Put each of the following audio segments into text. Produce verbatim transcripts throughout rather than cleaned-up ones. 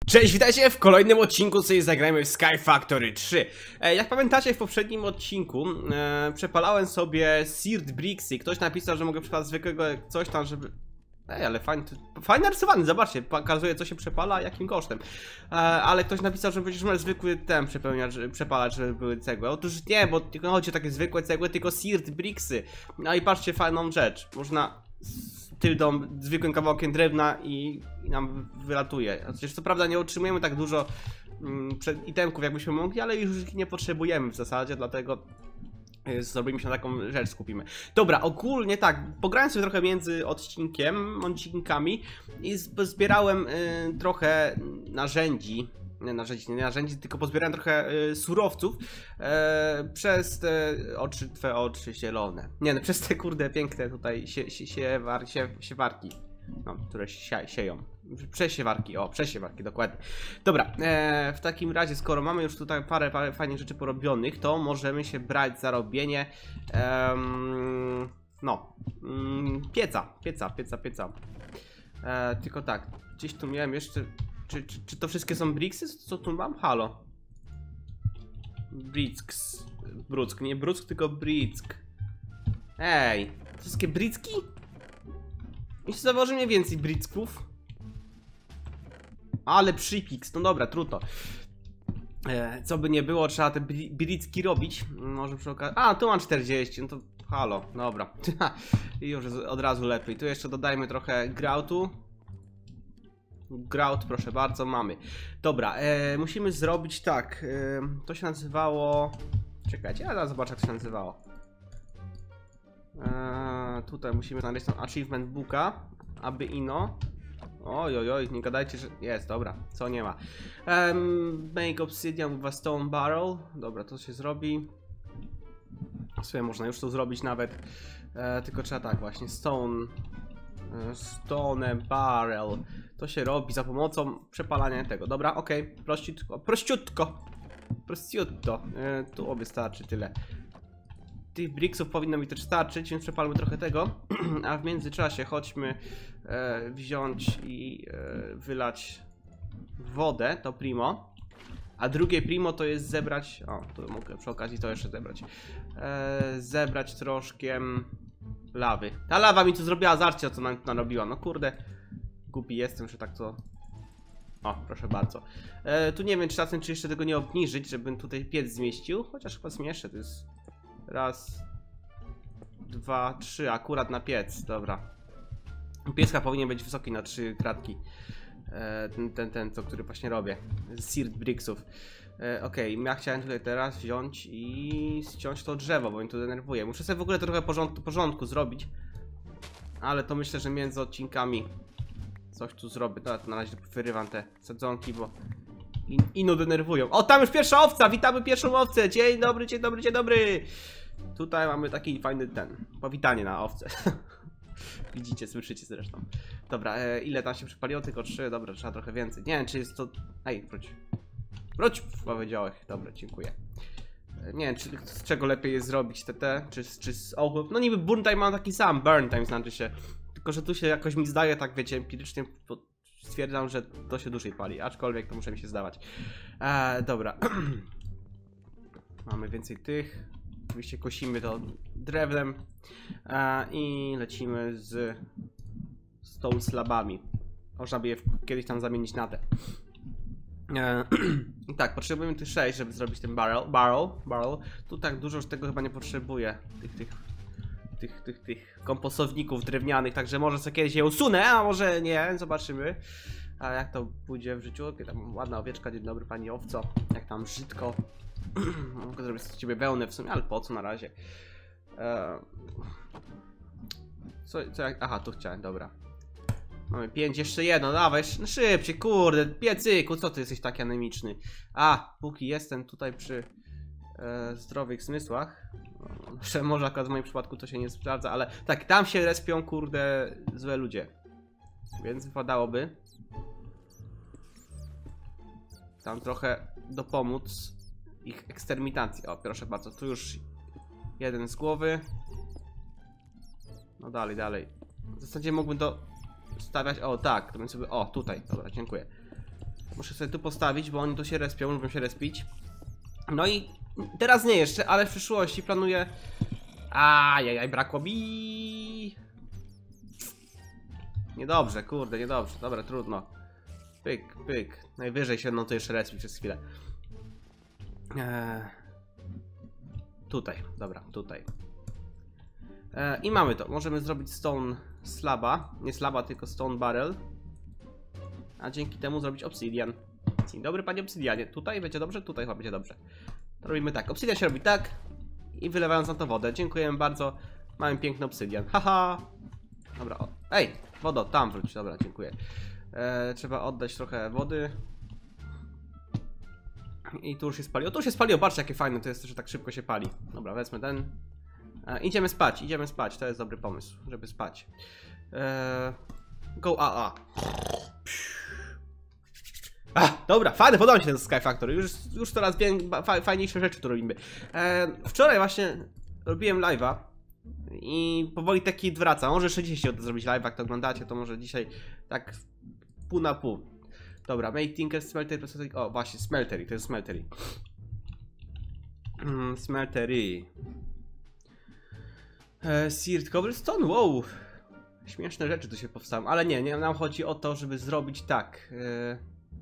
Cześć, witajcie w kolejnym odcinku, sobie zagrajmy w Sky Factory trzy. e, Jak pamiętacie, w poprzednim odcinku e, przepalałem sobie Seared Bricksy. Ktoś napisał, że mogę przepalać zwykłego coś tam, żeby... Ej, ale fajnie, fajnie narysowany, zobaczcie, pokazuje co się przepala, jakim kosztem. e, Ale ktoś napisał, że przecież masz zwykły ten przepełniacz, przepalacz, żeby były cegły. Otóż nie, bo nie chodzi o takie zwykłe cegły, tylko Seared Bricksy. No i patrzcie, fajną rzecz, można... tyldą, zwykłym kawałkiem drewna i, i nam wylatuje. Chociaż co prawda nie otrzymujemy tak dużo mm, itemków jakbyśmy mogli, ale już ich nie potrzebujemy w zasadzie, dlatego y, zrobimy się na taką rzecz, skupimy. Dobra, ogólnie tak, pograłem sobie trochę między odcinkiem, odcinkami i zbierałem y, trochę narzędzi. Nie narzędzi, nie narzędzi, tylko pozbierałem trochę y, surowców y, przez te oczy, twoje oczy zielone. Nie no, przez te kurde piękne tutaj sie, sie, siewar, sie, siewarki, no, które sie, sieją. Przesiewarki, o, przesiewarki, dokładnie. Dobra, e, w takim razie, skoro mamy już tutaj parę, parę fajnych rzeczy porobionych, to możemy się brać za robienie em, no, mm, pieca, pieca, pieca, pieca. E, tylko tak, gdzieś tu miałem jeszcze... Czy, czy, czy to wszystkie są bricksy? Co tu mam? Halo. Bricks. Bruck, nie Bruck, tylko Brick. Ej, to wszystkie bricki? Mi się założy mniej więcej bricków. Ale przypiks, no dobra, trudno. E, co by nie było, trzeba te bricki robić. Może przy okazji... A, tu mam czterdzieści, no to halo, dobra. I już od razu lepiej. Tu jeszcze dodajmy trochę grautu. Grout, proszę bardzo, mamy. Dobra, e, musimy zrobić tak. E, to się nazywało... Czekajcie, ja zaraz zobaczę jak to się nazywało. E, tutaj musimy znaleźć tą achievement booka, aby ino. Oj, oj, oj, nie gadajcie, że... Jest, dobra, co nie ma. E, make obsidian with a stone barrel. Dobra, to się zrobi. W sumie można już to zrobić nawet. E, tylko trzeba tak właśnie, stone... Stone barrel. To się robi za pomocą przepalania tego. Dobra, okej, okay. Prościutko, prościutko, prościutko. E, tu wystarczy tyle. Tych bricksów powinno mi też starczyć, więc przepalmy trochę tego. A w międzyczasie chodźmy e, wziąć i e, wylać wodę, to primo. A drugie primo to jest zebrać... O, tu mogę przy okazji to jeszcze zebrać. E, zebrać troszkę lawy. Ta lawa mi tu zrobiła, zobaczcie co nam narobiła. No kurde, głupi jestem, że tak to... O, proszę bardzo. E, tu nie wiem czy czasem czy jeszcze tego nie obniżyć, żebym tutaj piec zmieścił. Chociaż chyba zmieszczę, to jest... Raz... Dwa, trzy, akurat na piec, dobra. Pieska powinien być wysoki na trzy kratki. E, ten, ten, ten, co, który właśnie robię. Z Seared Bricksów. E, Okej, okay. Ja chciałem tutaj teraz wziąć i ściąć to drzewo, bo mnie to denerwuje. Muszę sobie w ogóle trochę porządku, porządku zrobić. Ale to myślę, że między odcinkami coś tu zrobię. No, to na razie wyrywam te sadzonki, bo in, ino denerwują. O, tam już pierwsza owca! Witamy pierwszą owcę! Dzień dobry, dzień dobry, dzień dobry! Tutaj mamy taki fajny ten, powitanie na owce. Widzicie, słyszycie zresztą. Dobra, e, ile tam się przypaliło? Tylko trzy, dobra, trzeba trochę więcej. Nie wiem, czy jest to... Ej, wróć. Wróć, powiedziałeś. Dobra, dziękuję. E, nie wiem, czy, z czego lepiej jest zrobić te te, czy, czy z ochłop. No niby burn time mam taki sam, burn time znaczy się. Tylko, że tu się jakoś mi zdaje, tak wiecie, empirycznie stwierdzam, że to się dłużej pali. Aczkolwiek to muszę mi się zdawać. E, dobra. Mamy więcej tych. Oczywiście kosimy to drewnem e, i lecimy z, z tą slabami. Można by je kiedyś tam zamienić na te. E, I tak, potrzebujemy tych sześć, żeby zrobić ten barrel, barrel, barrel. Tu tak dużo już tego chyba nie potrzebuję. Tych, tych, tych, tych, tych komposowników drewnianych, także może sobie kiedyś je usunę, a może nie, zobaczymy. A jak to pójdzie w życiu? Tam ładna owieczka, dzień dobry pani owco. Jak tam brzydko. Mogę zrobić z ciebie wełnę w sumie, ale po co na razie? Eee... Co, co jak... Aha, tu chciałem, dobra. Mamy pięć, jeszcze jedno, dawaj, no szybciej, kurde, piecyku, co ty jesteś taki anemiczny? A, póki jestem tutaj przy e, zdrowych zmysłach, no, może akurat w moim przypadku to się nie sprawdza, ale tak, tam się respią, kurde, złe ludzie. Więc wypadałoby tam trochę dopomóc ich eksterminacji. O, proszę bardzo, tu już jeden z głowy. No dalej, dalej. W zasadzie mógłbym to stawiać, o tak, to bym sobie, o tutaj, dobra, dziękuję. Muszę sobie tu postawić, bo oni tu się respią, lubią się respić. No i teraz nie jeszcze, ale w przyszłości planuję... Ajajaj, brakło mi. Niedobrze, kurde, niedobrze. Dobra, trudno. Pyk, pyk. Najwyżej się no to jeszcze respi przez chwilę. Eee... Tutaj, dobra, tutaj. Eee, I mamy to. Możemy zrobić stone slaba. Nie slaba, tylko stone barrel. A dzięki temu zrobić obsidian. Dzień dobry, panie obsidianie. Tutaj będzie dobrze? Tutaj chyba będzie dobrze. To robimy tak. Obsidian się robi tak. I wylewając na to wodę. Dziękujemy bardzo. Mamy piękny obsydian. Haha. Dobra. O. Ej, wodo, tam wróć. Dobra, dziękuję. Eee, trzeba oddać trochę wody. I tu już się spaliło. Tu już się spaliło. Patrzcie, jakie fajne to jest, że tak szybko się pali. Dobra, wezmę ten. Eee, idziemy spać, idziemy spać. To jest dobry pomysł, żeby spać. Eee, go a a. A, dobra, fajne, podoba mi się ten Sky Factory. Już, już coraz fajniejsze rzeczy tu robimy. E, wczoraj właśnie robiłem live'a i powoli taki wraca. Może jeszcze dzisiaj się zrobić live'a, jak to oglądacie, to może dzisiaj tak pół na pół. Dobra, make tinker, smeltery, processing. O, właśnie, smeltery, to jest smeltery. Mm, smeltery. E, seared cobblestone, wow. Śmieszne rzeczy tu się powstają, ale nie, nie, nam chodzi o to, żeby zrobić tak. E,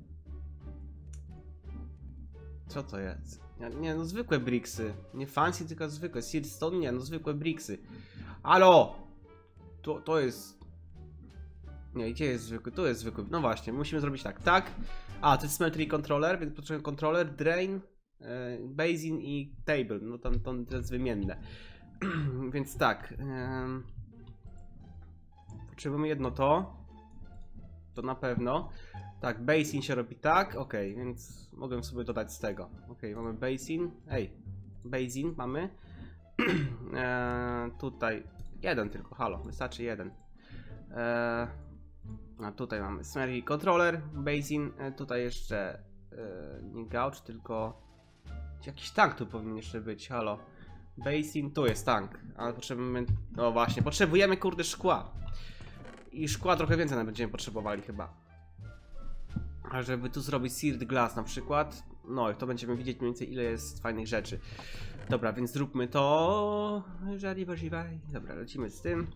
Co to jest? Nie, nie, no zwykłe bricksy. Nie fancy, tylko zwykłe. Seared stone, nie, no zwykłe bricksy. Halo! To, to jest... Nie, gdzie jest zwykły? Tu jest zwykły. No właśnie, musimy zrobić tak. Tak. A, to jest smeltery controller, więc potrzebujemy controller, drain, e, basin i table. No tam to, to jest wymienne. Więc tak. E, potrzebujemy jedno to. To na pewno. Tak, basin się robi tak, ok, więc mogę sobie dodać z tego. Ok, mamy basin, ej, basin mamy. eee, tutaj jeden tylko, halo, wystarczy jeden. Eee, a tutaj mamy smeltery controller, basin, e, tutaj jeszcze e, nie gouge, tylko jakiś tank tu powinien jeszcze być, halo. Basin, tu jest tank, ale potrzebujemy, no właśnie, potrzebujemy kurde szkła. I szkła trochę więcej nawet będziemy potrzebowali chyba. A żeby tu zrobić seared glass na przykład, no i to będziemy widzieć mniej więcej ile jest fajnych rzeczy. Dobra, więc zróbmy to. Dobra, lecimy z tym.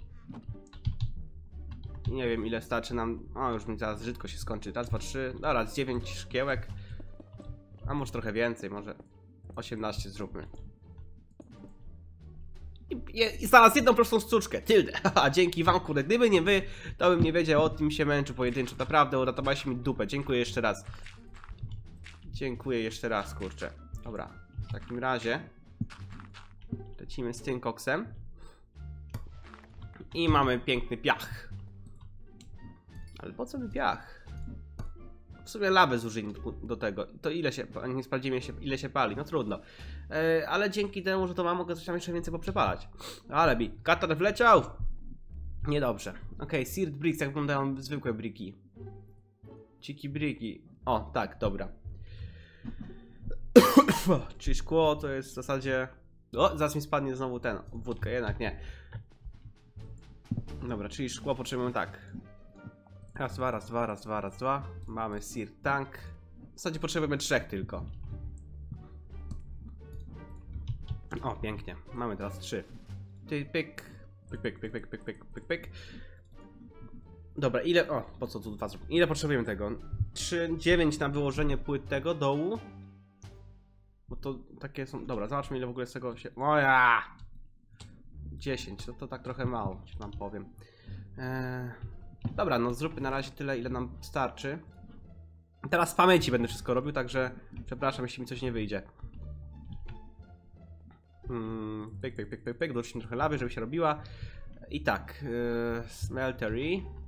I nie wiem ile starczy nam. O, już mi zaraz żydko się skończy. Raz, dwa, trzy. Dobra, z dziewięć szkiełek. A może trochę więcej, może osiemnaście zróbmy. I, i znalazł jedną prostą sztuczkę, tyldę. Haha, dzięki wam, kurde. Gdyby nie wy, to bym nie wiedział o tym, się męczył pojedynczo. Naprawdę, uratowaliście mi dupę. Dziękuję jeszcze raz. Dziękuję jeszcze raz, kurczę. Dobra, w takim razie lecimy z tym koksem. I mamy piękny piach. Ale po co mi piach? W sumie lawę zużyli do tego. To ile się, nie sprawdzimy się, ile się pali, no trudno. Yy, ale dzięki temu, że to mam, mogę coś tam jeszcze więcej poprzepalać. Ale mi katar wleciał! Niedobrze. Ok, seared bricks, jak wyglądają zwykłe briki. Ciki briki. O, tak, dobra. Czyli szkło to jest w zasadzie... O, zaraz mi spadnie znowu ten, wódka, jednak nie. Dobra, czyli szkło potrzebujemy tak. Raz, dwa, raz, dwa, raz, dwa, raz, dwa. Mamy seared tank. W zasadzie potrzebujemy trzech tylko. O, pięknie. Mamy teraz trzy. Ty, pyk. Pyk, pyk, pyk, pyk, pyk, pyk, pyk, pyk. Dobra, ile... O, po co tu dwa zrobić? Ile potrzebujemy tego? trzy, dziewięć na wyłożenie płyt tego dołu. Bo to takie są... Dobra, zobaczmy ile w ogóle z tego się... Oja! dziesięć, to, to tak trochę mało, ci wam powiem. Eee... Dobra, no zróbmy na razie tyle, ile nam starczy. Teraz z pamięci będę wszystko robił, także przepraszam, jeśli mi coś nie wyjdzie. Hmm, pyk, pyk, pyk, pyk, pyk, dorzućmy trochę lawy, żeby się robiła. I tak, yy, smeltery.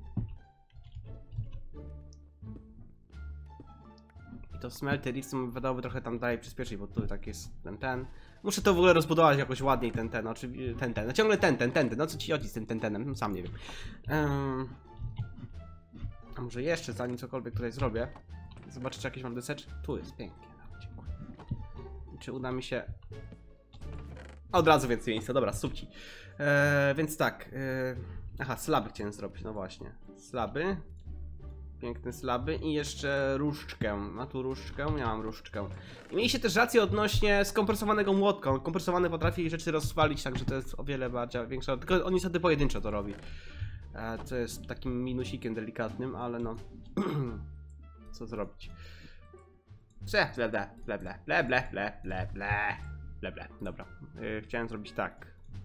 I to smeltery w sumie wydałoby trochę tam dalej przyspieszyć, bo tu tak jest ten, ten. Muszę to w ogóle rozbudować jakoś ładniej, ten, ten, oczywiście, ten, ten. No ciągle ten, ten, ten, ten, no co ci chodzi z tym ten, tenem, no, sam nie wiem. Yy... A może jeszcze, zanim cokolwiek tutaj zrobię, zobaczę, czy jakieś mam deseczki. Tu jest, pięknie, no, dziękuję. Czy uda mi się... Od razu więcej miejsca, dobra, subci. Eee, więc tak, eee... aha, slaby chciałem zrobić, no właśnie. Slaby. Piękne slaby i jeszcze różdżkę. Ma tu różdżkę? Ja mam różdżkę. I mieliście też rację odnośnie skompresowanego młotka. Kompresowany potrafi rzeczy rozwalić, także to jest o wiele bardziej większa. Tylko on niestety pojedynczo to robi. E, co jest takim minusikiem delikatnym, ale no. Co zrobić? Ble, ble, ble, ble, ble, ble, ble, ble, ble, ble, ble, ble. Dobra. Yy, chciałem zrobić tak.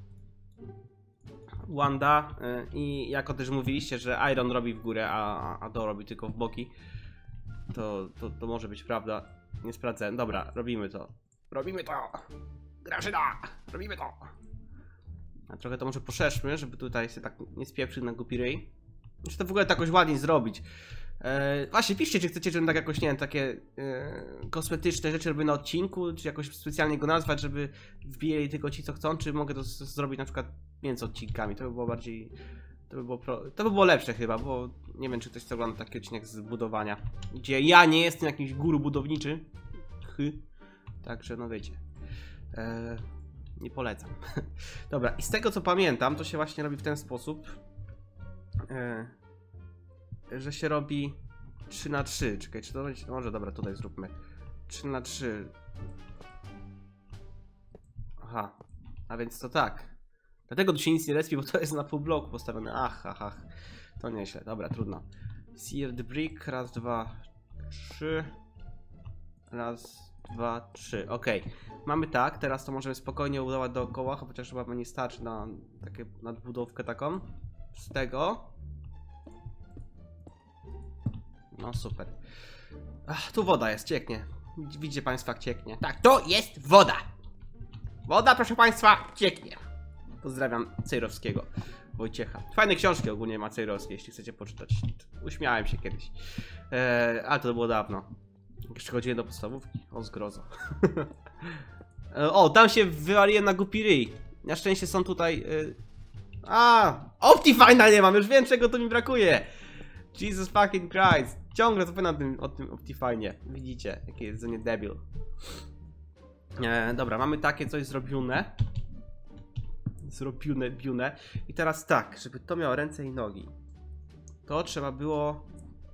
Wanda yy, i jako też mówiliście, że Iron robi w górę, a, a to robi tylko w boki. To, to, to może być prawda. Nie sprawdzę. Dobra, robimy to. Robimy to! Grażyna! Robimy to! A trochę to może poszerzmy, żeby tutaj się tak nie spieprzył na głupi ryj. Muszę to w ogóle tak jakoś ładniej zrobić. Eee, właśnie, piszcie, czy chcecie, żebym tak jakoś, nie wiem, takie e, kosmetyczne rzeczy robię na odcinku, czy jakoś specjalnie go nazwać, żeby wbijali tylko ci, co chcą, czy mogę to z, zrobić na przykład między odcinkami. To by było bardziej... To by było, pro, to by było lepsze chyba, bo nie wiem, czy ktoś chce oglądać taki odcinek z budowania, gdzie ja nie jestem jakiś guru budowniczy. Chy. Także, no wiecie. Eee, nie polecam. Dobra, i z tego, co pamiętam, to się właśnie robi w ten sposób. Eee, że się robi trzy na trzy. Czekaj, czy to będzie... Może dobra, tutaj zróbmy trzy na trzy. Aha, a więc to tak. Dlatego tu się nic nie respi, bo to jest na pół bloku postawione. Ach, ach, ach. To nieźle, dobra, trudno. Seared brick, raz, dwa, trzy. Raz, dwa, trzy, okej. Okay. Mamy tak, teraz to możemy spokojnie udawać dookoła, chociaż chyba nie starczy na takie nadbudówkę taką. Z tego. No super. Ach, tu woda jest, cieknie. Widzicie państwo, jak cieknie. Tak, to jest woda. Woda, proszę państwa, cieknie. Pozdrawiam Cejrowskiego Wojciecha. Fajne książki ogólnie ma Cejrowski, jeśli chcecie poczytać. Uśmiałem się kiedyś. Eee, ale to było dawno. Jeszcze chodziłem do podstawówki. O, zgrozo. O, tam się wywaliłem na głupi ryj. Na szczęście są tutaj... Yy... A, Optifine'a nie mam, już wiem, czego tu mi brakuje. Jesus fucking Christ. Ciągle zapominam tym, o tym Optifine'ie. Widzicie, jaki jest za nie debil. E, dobra, mamy takie coś zrobione. Zrobione, biune. I teraz tak, żeby to miało ręce i nogi, to trzeba było...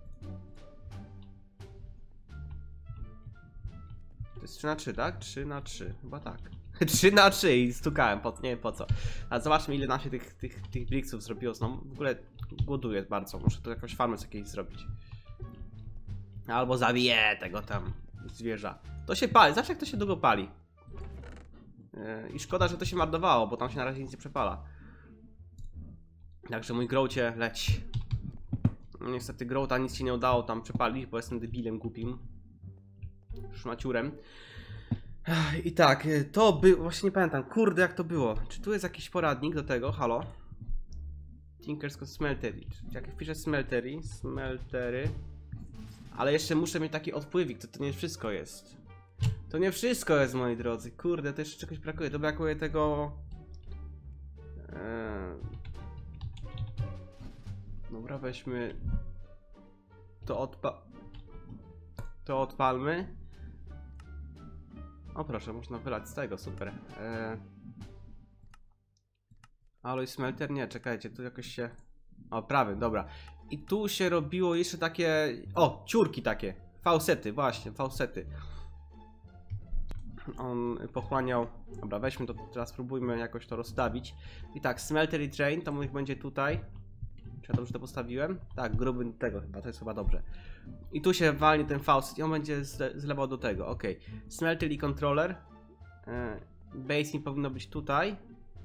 To jest trzy na trzy, tak? trzy na trzy, chyba tak. trzy na trzy i stukałem, po, nie wiem po co. A zobaczmy, ile nam się tych, tych, tych bricksów zrobiło znowu. W ogóle głoduję bardzo, muszę tu jakąś farmę z jakiejś zrobić. Albo zabiję tego tam zwierza. To się pali, zawsze jak to się długo pali. Yy, I szkoda, że to się marnowało, bo tam się na razie nic nie przepala. Także mój growcie leci. No, niestety growta nic się nie udało tam przepalić, bo jestem debilem głupim. Szmaciurem. I tak, to by... Właśnie nie pamiętam, kurde jak to było. Czy tu jest jakiś poradnik do tego? Halo? Tinker's Smeltery. Jak wpiszę Smeltery, Smeltery. Ale jeszcze muszę mieć taki odpływik, to to nie wszystko jest. To nie wszystko jest, moi drodzy. Kurde, to jeszcze czegoś brakuje. To brakuje tego... Eee... Dobra, weźmy... To odpa... To odpalmy. O proszę, można wylać z tego, super. Eee... Alloy smelter? Nie, czekajcie, tu jakoś się... O, prawy, dobra. I tu się robiło jeszcze takie... O, ciurki takie. Faucety, właśnie, faucety. On pochłaniał... Dobra, weźmy to, teraz spróbujmy jakoś to rozstawić. I tak, smeltery train, to niech będzie tutaj. Czy ja dobrze to postawiłem? Tak, gruby tego chyba, to jest chyba dobrze. I tu się walnie ten faucet i on będzie zle zlewał do tego, ok. Smeltery controller. E, Basing powinno być tutaj.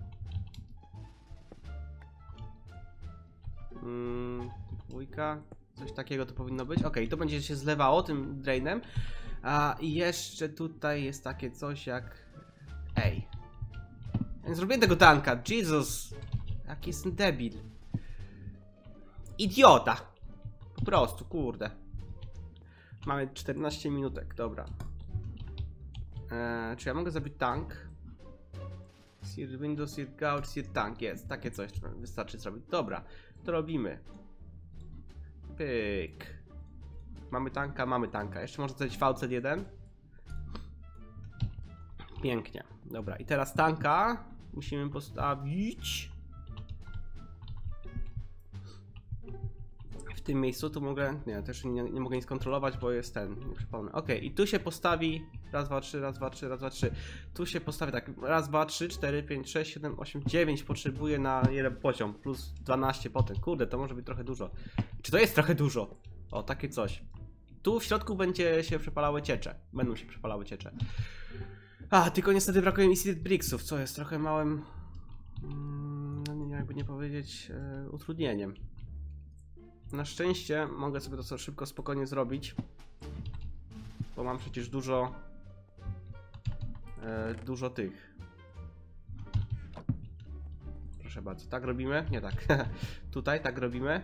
Mm, dwójka, coś takiego to powinno być. Ok, to będzie się zlewało tym drainem. A i jeszcze tutaj jest takie coś jak... Ej. Ja nie zrobiłem tego tanka, Jesus. Jaki jestem debil. Idiota. Po prostu, kurde. Mamy czternaście minutek, dobra. Eee, czy ja mogę zrobić tank? Sear window, sear gouge, sear tank. Jest, takie coś wystarczy zrobić. Dobra, to robimy. Pyk. Mamy tanka, mamy tanka. Jeszcze można zrobić V C jeden. Pięknie. Dobra, i teraz tanka musimy postawić w tym miejscu, tu mogę, nie, też nie, nie mogę nic kontrolować, bo jest ten, nie przypomnę. Ok, i tu się postawi, raz, dwa, trzy, raz, dwa, trzy, raz, dwa, trzy. Tu się postawi tak, raz, dwa, trzy, cztery, pięć, sześć, siedem, osiem, dziewięć potrzebuję na jeden poziom, plus dwanaście potem. Kurde, to może być trochę dużo. Czy to jest trochę dużo? O, takie coś. Tu w środku będzie się przepalały ciecze, będą się przepalały ciecze. A, tylko niestety brakuje mi seeded bricksów, co jest trochę małym, mm, jakby nie powiedzieć, e, utrudnieniem. Na szczęście mogę sobie to szybko, spokojnie zrobić, bo mam przecież dużo, e, dużo tych. Proszę bardzo, tak robimy? Nie tak. Tutaj tak robimy.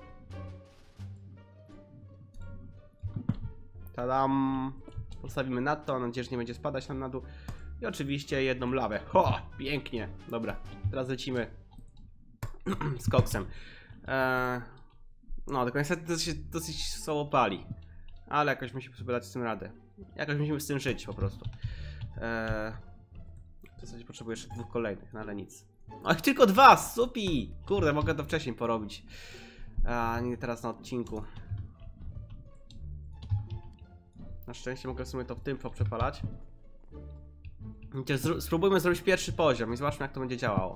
Tadam! Postawimy na to, mam nadzieję, że nie będzie spadać nam na dół. I oczywiście jedną lawę. Ho! Pięknie! Dobra, teraz lecimy z koksem. Eee, no, tylko niestety to się dosyć słabo pali. Ale jakoś musimy sobie dać z tym radę. Jakoś musimy z tym żyć po prostu. Eee, w zasadzie potrzebuję jeszcze dwóch kolejnych, no ale nic. Ach, tylko dwa! Supi! Kurde, mogę to wcześniej porobić. A nie teraz na odcinku. Na szczęście mogę w sumie to w tym poprzepalać. Spróbujmy zrobić pierwszy poziom i zobaczmy, jak to będzie działało.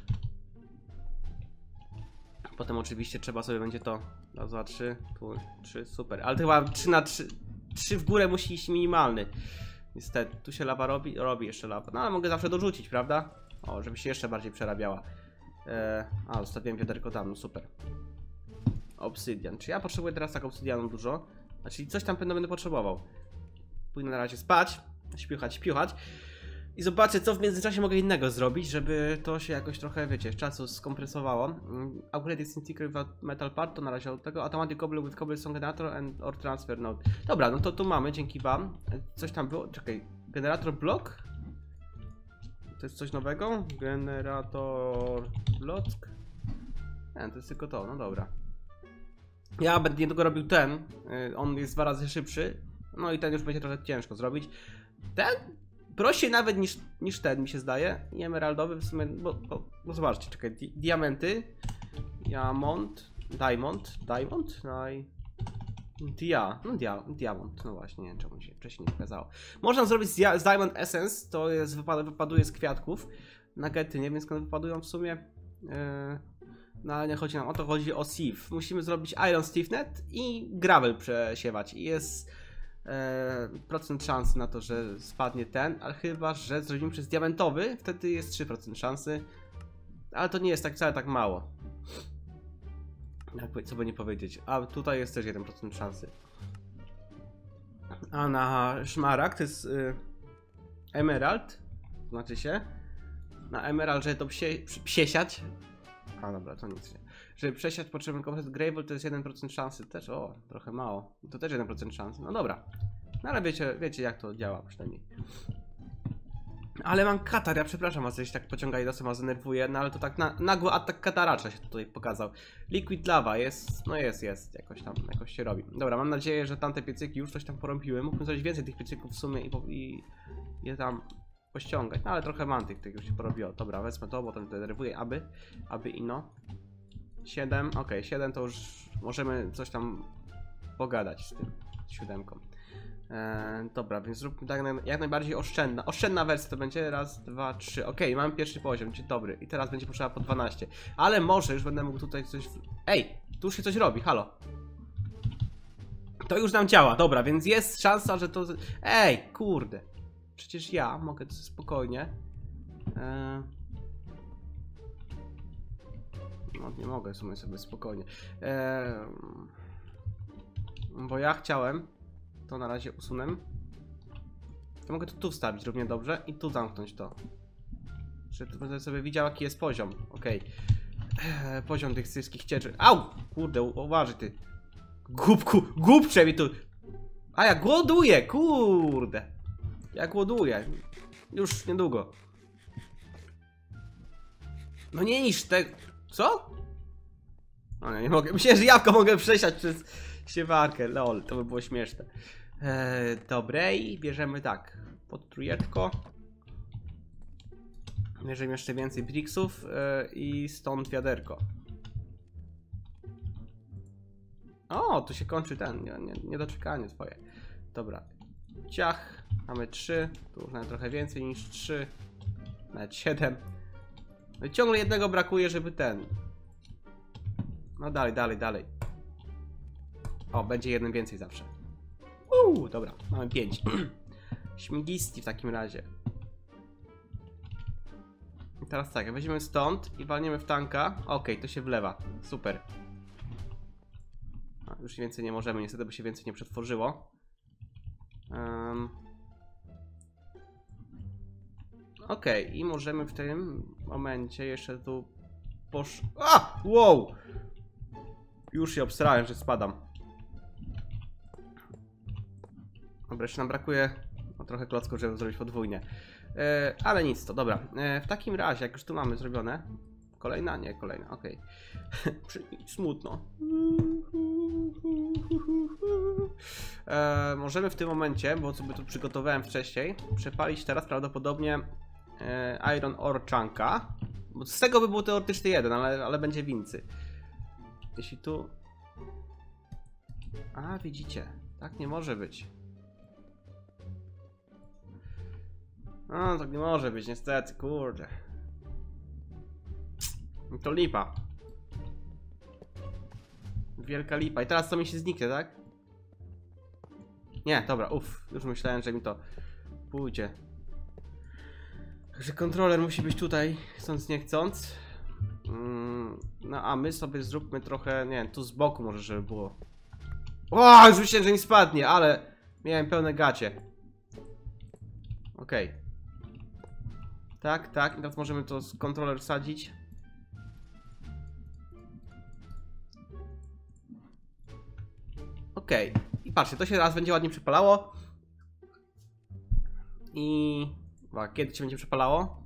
Potem oczywiście trzeba sobie będzie to... Raz, dwa, trzy, tu, trzy, super. Ale to chyba trzy na trzy, trzy w górę musi iść minimalny. Niestety, tu się lawa robi, robi jeszcze lawa. No ale mogę zawsze dorzucić, prawda? O, żeby się jeszcze bardziej przerabiała. Eee, a, zostawiłem wiaderko tam, no super. Obsydian. Czy ja potrzebuję teraz tak obsydianu dużo? Znaczy coś tam będę, będę potrzebował. Pójdę na razie spać, śpiuchać, śpiuchać. I zobaczę, co w międzyczasie mogę innego zrobić, żeby to się jakoś trochę, wiecie, czasu skompresowało. Upgrade is secret metal part, to na razie od tego. Automatic cobble with cobblestone generator and or transfer node. Dobra, no to tu mamy, dzięki wam. Coś tam było, czekaj, generator block? To jest coś nowego? Generator block? Nie, to jest tylko to, no dobra. Ja będę niedługo robił ten, on jest dwa razy szybszy. No i ten już będzie trochę ciężko zrobić. Ten prościej nawet niż, niż ten, mi się zdaje. I emeraldowy w sumie, bo, bo, bo zobaczcie, czekaj, di diamenty. Diamond, diamond, diamond, no i... Dia, no dia, diamond, no właśnie, nie wiem czemu się wcześniej nie pokazało. Można zrobić z, z Diamond Essence, to jest, wypad wypaduje z kwiatków. Nuggety, nie wiem skąd wypadują w sumie. Yy... No ale nie chodzi nam o to, chodzi o sieve. Musimy zrobić Iron Stiffnet i gravel przesiewać. I jest e, procent szansy na to, że spadnie ten, ale chyba, że zrobimy przez diamentowy, wtedy jest trzy procent szansy. Ale to nie jest tak wcale tak mało. Jakby, co by nie powiedzieć. A tutaj jest też jeden procent szansy. A na szmaragd to jest y, emerald. Znaczy się. Na emerald, żeby to psie, psiesiać. A dobra, to nic nie. Żeby przesiać potrzebny komplet gravel, to jest jeden procent szansy też. O, trochę mało. To też jeden procent szansy. No dobra. No ale wiecie, wiecie jak to działa przynajmniej. Ale mam katar, ja przepraszam was, jeśli tak pociąga i was denerwuje, no ale to tak na, nagły atak kataracza się tutaj pokazał. Liquid lava jest, no jest, jest, jakoś tam, jakoś się robi. Dobra, mam nadzieję, że tamte piecyki już coś tam porąbiły. Mógłbym zrobić więcej tych piecyków w sumie i, i je tam pościągać, no ale trochę mam tych, tych już się porobiło. Dobra, wezmę to, bo to denerwuje, aby, aby ino. siedem, ok, siedem to już możemy coś tam pogadać z tym, z siódemką. Eee, dobra, więc zróbmy tak jak najbardziej oszczędna. Oszczędna wersja to będzie raz, dwa, trzy. Ok, mam pierwszy poziom, dzień dobry. I teraz będzie potrzeba po dwanaście. Ale może już będę mógł tutaj coś... Ej, tu już się coś robi, halo. To już nam działa, dobra, więc jest szansa, że to... Ej, kurde. Przecież ja mogę to spokojnie. Eee... No nie mogę w sumie sobie spokojnie. Eee... Bo ja chciałem... To na razie usunę. To mogę to tu wstawić równie dobrze i tu zamknąć to. Żeby będę sobie widział jaki jest poziom. Okej. Okay. Poziom tych wszystkich cieczy. Au! Kurde, uważaj ty. Głupku, głupcze mi tu. A ja głoduję, kurde. Ja głoduję. Już niedługo. No nie niż te... Co? No nie, nie mogę. Myślę, że jabłko mogę przesiać przez siewarkę. Lol, to by było śmieszne. Eee, dobrej, bierzemy tak. Pod trójeczko. Bierzemy jeszcze więcej bricksów e, i stąd wiaderko. O, tu się kończy ten, nie, nie, niedoczekanie twoje. Dobra. Ciach. Mamy trzy. Tu już nawet trochę więcej niż trzy. Nawet siedem. No i ciągle jednego brakuje, żeby ten. No dalej, dalej, dalej. O, będzie jeden więcej zawsze. Uuu, dobra, mamy pięć. Śmigisti w takim razie. I teraz tak, weźmiemy stąd i walniemy w tanka. Okej, okay, to się wlewa. Super. A, już więcej nie możemy, niestety, bo się więcej nie przetworzyło. Um. Okej, okay, i możemy w tym momencie jeszcze tu posz... A! Wow! Już się obsrałem, że spadam. Dobra, jeszcze nam brakuje no, trochę klocków, żeby zrobić podwójnie. E, ale nic to, dobra. E, w takim razie, jak już tu mamy zrobione. Kolejna? Nie, kolejna, okej. Okay. Smutno. E, możemy w tym momencie, bo sobie tu przygotowałem wcześniej, przepalić teraz prawdopodobnie e, Iron Ore Chunka. Bo z tego by był teoretycznie jeden, ale, ale będzie więcej. Jeśli tu... A, widzicie. Tak nie może być. No, tak nie może być, niestety, kurde. To lipa. Wielka lipa. I teraz to mi się zniknie, tak? Nie, dobra, uff. Już myślałem, że mi to pójdzie. Także kontroler musi być tutaj, chcąc nie chcąc. Mm, no a my sobie zróbmy trochę, nie wiem, tu z boku może, żeby było. O, już myślałem, że mi spadnie, ale miałem pełne gacie. Okej. Okay. Tak, tak, i teraz możemy to z kontroler wsadzić. Okej, okay. I patrzcie, to się raz będzie ładnie przepalało. I... A kiedy się będzie przepalało?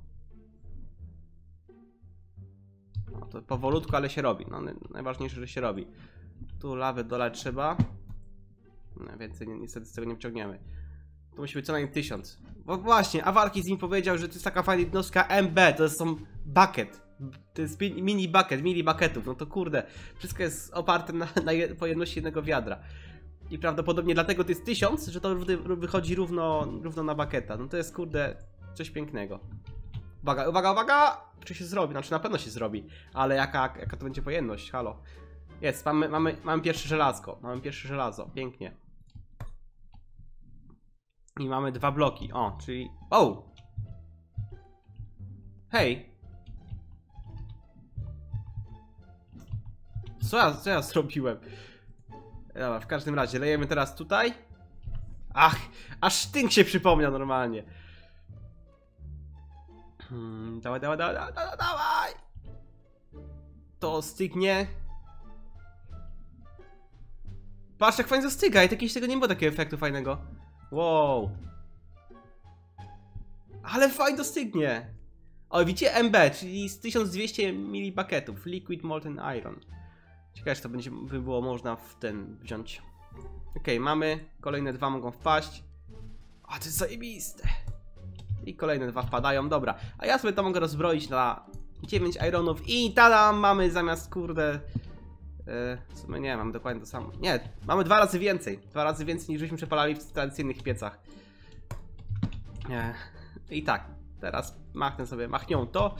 No to powolutku, ale się robi. No, najważniejsze, że się robi. Tu lawę dolać trzeba. No, więcej niestety z tego nie wciągniemy. To musi być co najmniej tysiąc. Bo właśnie, Awarki z nim powiedział, że to jest taka fajna jednostka M B, to jest są bucket. To jest mini bucket, mini bucketów. No to kurde, wszystko jest oparte na, na pojemności jednego wiadra. I prawdopodobnie dlatego to jest tysiąc, że to wychodzi równo, równo na bucketa. No to jest kurde coś pięknego. Uwaga, uwaga, uwaga! Czy się zrobi? Znaczy na pewno się zrobi. Ale jaka, jaka to będzie pojemność? Halo. Jest, mamy, mamy, mamy pierwsze żelazko. Mamy pierwsze żelazo, pięknie. I mamy dwa bloki, o, czyli... O! Hej! Co ja, co ja zrobiłem? Dobra, w każdym razie lejemy teraz tutaj. Ach, aż tynk się przypomniał normalnie. Hmm, dawaj, dawaj, dawaj, dawaj, dawaj! To stygnie. Patrz, jak fajnie zastyga, i kiedyś tego nie było takiego efektu fajnego. Wow. Ale fajnie dostygnie. O, widzicie M B, czyli z tysiąc dwieście milibaketów. Liquid Molten Iron. Ciekawe, czy to będzie by było można w ten wziąć. Okej, okay, mamy. Kolejne dwa mogą wpaść. A, to jest zajebiste. I kolejne dwa wpadają, dobra. A ja sobie to mogę rozbroić na dziewięć ironów. I tada, mamy zamiast, kurde... W sumie nie, mamy dokładnie to samo. Nie, mamy dwa razy więcej. Dwa razy więcej niż żeśmy przepalali w tradycyjnych piecach. Nie. I tak, teraz machnę sobie, machnią to.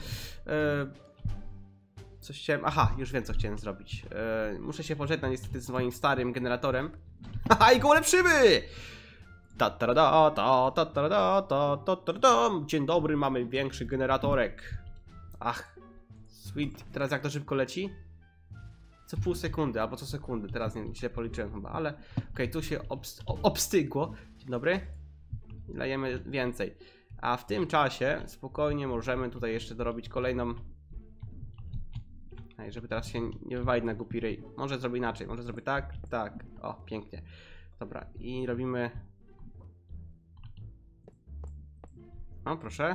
Coś chciałem, aha, już wiem co chciałem zrobić. Muszę się pożegnać niestety z moim starym generatorem. Haha, i go ulepszymy! Ta ta ta ta ta ta ta ta ta ta. Dzień dobry, mamy większy generatorek. Ach, sweet. Teraz jak to szybko leci? Co pół sekundy, albo co sekundy, teraz nie źle policzyłem chyba, ale okej, okay, tu się obst obstygło. Dzień dobry. I lejemy więcej. A w tym czasie spokojnie możemy tutaj jeszcze dorobić kolejną. Ej, żeby teraz się nie wywalić na głupi ryj. Może zrobię inaczej, może zrobię tak, tak. O, pięknie. Dobra, i robimy. O, proszę.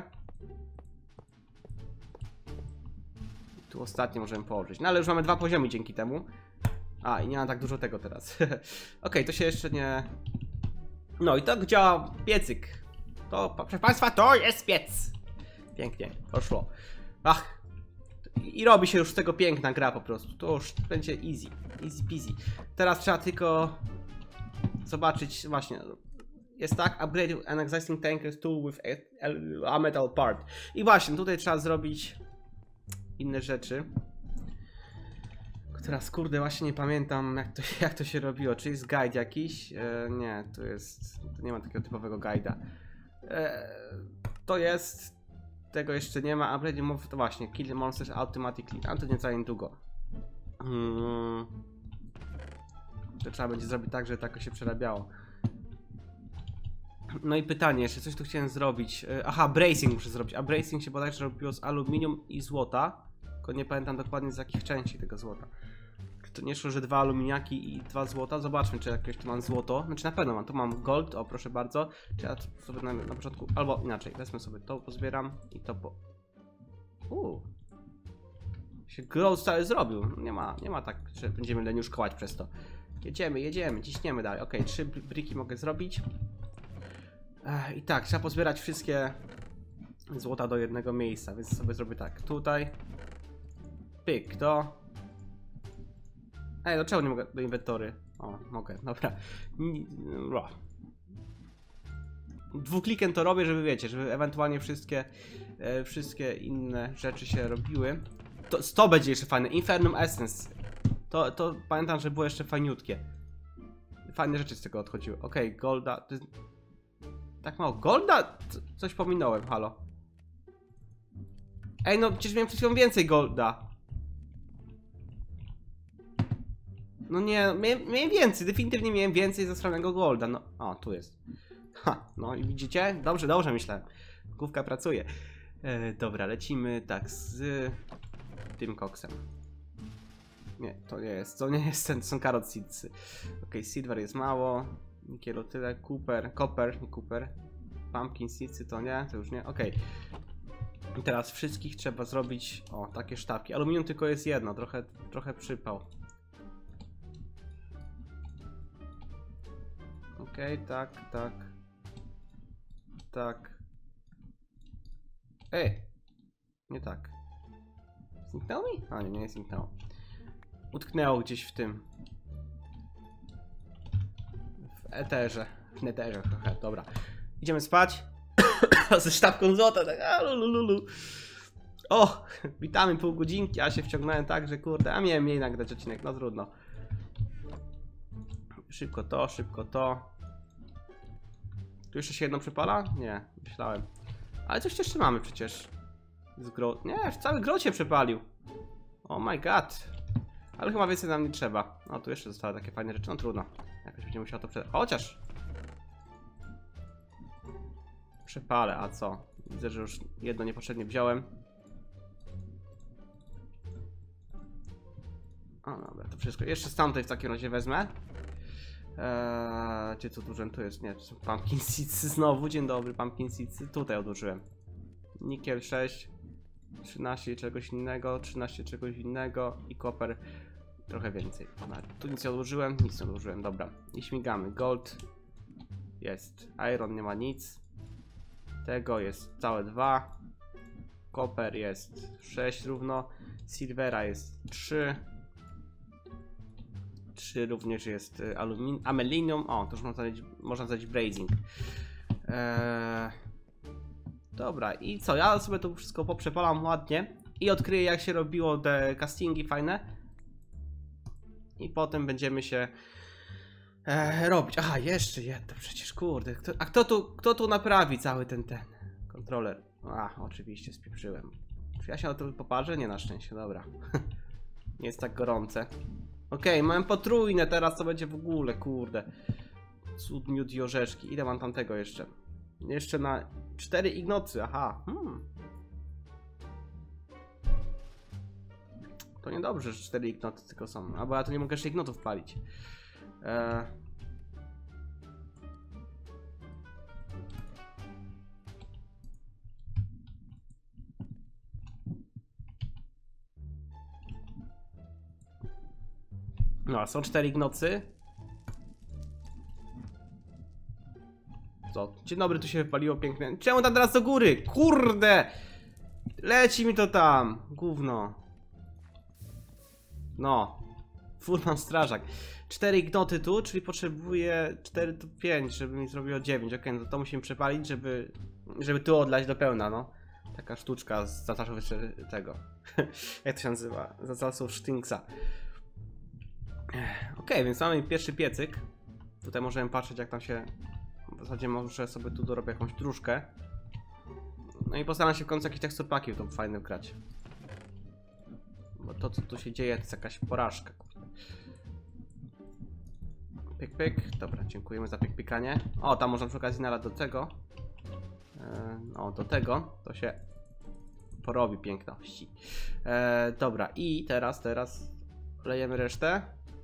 Tu ostatnie możemy położyć. No ale już mamy dwa poziomy dzięki temu. A, i nie ma tak dużo tego teraz. Okej, okay, to się jeszcze nie... No i tak działa piecyk. To, proszę Państwa, to jest piec. Pięknie, poszło. Ach. i, i robi się już z tego piękna gra po prostu. To już będzie easy. Easy peasy. Teraz trzeba tylko zobaczyć, właśnie. Jest tak, upgrade an existing tanker tool with a, a metal part. I właśnie, tutaj trzeba zrobić inne rzeczy. Teraz kurde właśnie nie pamiętam jak to, jak to się robiło. Czy jest guide jakiś? E, nie, to jest... To nie ma takiego typowego guide'a. E, to jest... Tego jeszcze nie ma. Upgrade move to właśnie. Kill monsters automatically. A to nieco niedługo. Hmm. To trzeba będzie zrobić tak, żeby tak się przerabiało. No i pytanie, jeszcze coś tu chciałem zrobić. Aha, bracing muszę zrobić. A bracing się bodajże robiło z aluminium i złota. Tylko nie pamiętam dokładnie z jakich części tego złota. Czy to nie szło, że dwa aluminiaki i dwa złota? Zobaczmy, czy jakieś tu mam złoto. Znaczy na pewno mam. Tu mam gold, o proszę bardzo. Czy ja sobie na, na początku... Albo inaczej, wezmę sobie to, pozbieram i to po... Uuu. Się gold cały zrobił. Nie ma, nie ma tak, że będziemy leniuszkować przez to. Jedziemy, jedziemy, ciśniemy dalej. Ok, trzy briki mogę zrobić. Ech, I tak, trzeba pozbierać wszystkie złota do jednego miejsca, więc sobie zrobię tak. Tutaj. Pyk, to. Ej, dlaczego nie mogę do inwentory? O, mogę, dobra. Dwuklikiem to robię, żeby wiecie, żeby ewentualnie wszystkie e, wszystkie inne rzeczy się robiły. To, to będzie jeszcze fajne. Infernum Essence. To, to pamiętam, że było jeszcze fajniutkie. Fajne rzeczy z tego odchodziły. Okej, okay, golda. To jest... Tak mało. Golda? Coś pominąłem, halo. Ej, no przecież miałem przed chwilą więcej golda. No nie, miałem, miałem więcej, definitywnie miałem więcej zasranego golda. No, o, tu jest. Ha, no i widzicie? Dobrze, dobrze myślałem. Główka pracuje. E, dobra, lecimy tak z tym koksem. Nie, to nie jest, to nie jest ten, to są carrot seedsy. Ok, silver jest mało. Nikielu tyle, cooper, copper, nie cooper. Pumpkin seedsy to nie, to już nie, ok. I teraz wszystkich trzeba zrobić, o, takie sztabki. Aluminium tylko jest jedno, trochę, trochę przypał. Okej, okay, tak, tak. Tak. Ej! Nie tak. Zniknęło mi? A nie, nie zniknęło. Utknęło gdzieś w tym. W eterze. W neterze, trochę, dobra. Idziemy spać. Ze sztabką złota, tak. A, lululu. O! Witamy pół godzinki, a się wciągnąłem tak, że kurde, a miałem mniej nagrać odcinek, no trudno. Szybko to, szybko to. Tu jeszcze się jedno przypala? Nie, myślałem. Ale coś jeszcze mamy przecież. Z gro... Nie, cały grot się przepalił. Oh my god. Ale chyba więcej nam nie trzeba. No tu jeszcze zostały takie fajne rzeczy, no trudno. Jakoś będzie musiał to prze... Chociaż! Przepalę, a co? Widzę, że już jedno niepotrzebnie wziąłem. O dobra, to wszystko. Jeszcze z tamtej w takim razie wezmę. Eee, gdzie to dużo tu jest? Nie, to są pumpkin seedsy znowu. Dzień dobry, pumpkin seedsy. Tutaj odłożyłem. Nikiel sześć, trzynaście czegoś innego, trzynaście czegoś innego i koper trochę więcej. No, tu nic nie odłożyłem, nic nie odłożyłem, dobra. I śmigamy. Gold jest. Iron nie ma nic. Tego jest całe dwa. Koper jest sześć równo. Silvera jest trzy. trzy również jest aluminium, amelinium. O, to już można zadać, można zadać brazing. Eee, dobra, i co? Ja sobie to wszystko poprzepalam ładnie i odkryję, jak się robiło te castingi fajne. I potem będziemy się e, robić. Aha, jeszcze jedno przecież, kurde. Kto, a kto tu, kto tu naprawi cały ten, ten kontroler? A, oczywiście, spieprzyłem. Czy ja się na to poparzę? Nie, na szczęście, dobra. Nie jest tak gorące. Okej, okay, mam potrójne, teraz to będzie w ogóle, kurde. Cud, miód i orzeszki. Ile mam tamtego jeszcze? Jeszcze na cztery ignocy, aha. Hmm. To niedobrze, że cztery ignoty tylko są. Albo ja tu nie mogę jeszcze ignotów palić. Eee... No, są cztery ignocy. Co? Dzień dobry, tu się wypaliło pięknie. Czemu tam teraz do góry? Kurde! Leci mi to tam! Gówno. No. Furman strażak. cztery gnoty tu, czyli potrzebuję cztery to pięć, żeby mi zrobiło dziewięć. Okej, no to musimy przepalić, żeby żeby tu odlać do pełna, no. Taka sztuczka z zatasów jeszcze tego. Jak to się nazywa? Zatasów Sztynksa. Okej, więc mamy pierwszy piecyk. Tutaj możemy patrzeć, jak tam się... W zasadzie może sobie tu dorobię jakąś dróżkę. No i postaram się w końcu jakieś teksturpaki to fajne wgrać. Bo to, co tu się dzieje, to jest jakaś porażka. Pyk, pyk. Dobra, dziękujemy za pyk, pikanie. O, tam można przy okazji nalać do tego. Yy, o, do tego. To się porobi piękności. Yy, dobra, i teraz, teraz lejemy resztę.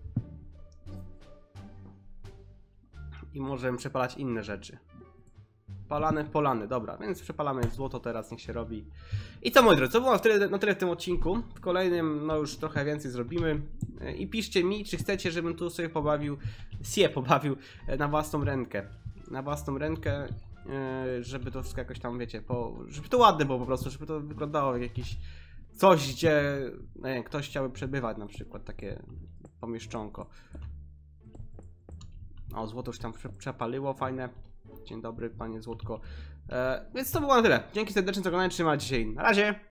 I możemy przepalać inne rzeczy. Palane, polany, dobra, więc przepalamy złoto teraz, niech się robi. I co, moi drodzy, to było na tyle, na tyle w tym odcinku. W kolejnym, no już trochę więcej zrobimy. I piszcie mi, czy chcecie, żebym tu sobie pobawił, się pobawił na własną rękę. Na własną rękę, żeby to wszystko jakoś tam, wiecie, po, żeby to ładne było po prostu, żeby to wyglądało jak jakiś coś, gdzie nie wiem, ktoś chciałby przebywać, na przykład takie pomieszczonko. O, złoto już tam przepaliło, fajne. Dzień dobry, panie Złotko. E, więc to było na tyle. Dzięki serdecznie za oglądanie, trzymajcie się. Na razie!